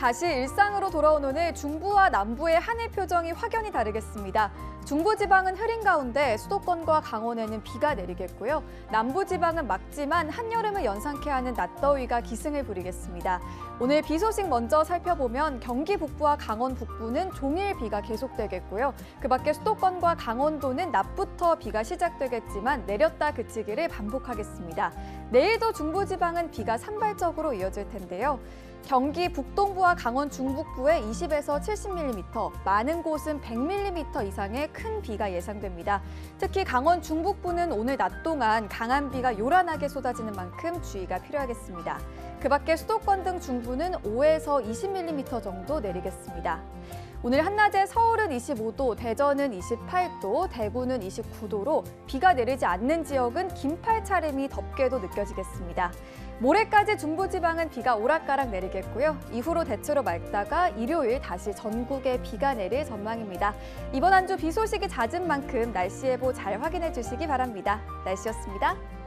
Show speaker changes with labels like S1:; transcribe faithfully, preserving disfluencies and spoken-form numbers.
S1: 다시 일상으로 돌아온 오늘 중부와 남부의 하늘 표정이 확연히 다르겠습니다. 중부지방은 흐린 가운데 수도권과 강원에는 비가 내리겠고요. 남부지방은 맑지만 한여름을 연상케 하는 낮더위가 기승을 부리겠습니다. 오늘 비 소식 먼저 살펴보면 경기 북부와 강원 북부는 종일 비가 계속되겠고요. 그 밖에 수도권과 강원도는 낮부터 비가 시작되겠지만 내렸다 그치기를 반복하겠습니다. 내일도 중부지방은 비가 산발적으로 이어질 텐데요. 경기 북동부와 강원 중북부에 이십에서 칠십 밀리미터, 많은 곳은 백 밀리미터 이상의 큰 비가 예상됩니다. 특히 강원 중북부는 오늘 낮 동안 강한 비가 요란하게 쏟아지는 만큼 주의가 필요하겠습니다. 그 밖에 수도권 등 중부는 오에서 이십 밀리미터 정도 내리겠습니다. 오늘 한낮에 서울은 이십오 도, 대전은 이십팔 도, 대구는 이십구 도로 비가 내리지 않는 지역은 긴팔 차림이 덥게도 느껴지겠습니다. 모레까지 중부지방은 비가 오락가락 내리겠고요. 이후로 대체로 맑다가 일요일 다시 전국에 비가 내릴 전망입니다. 이번 한 주 비 소식이 잦은 만큼 날씨 예보 잘 확인해 주시기 바랍니다. 날씨였습니다.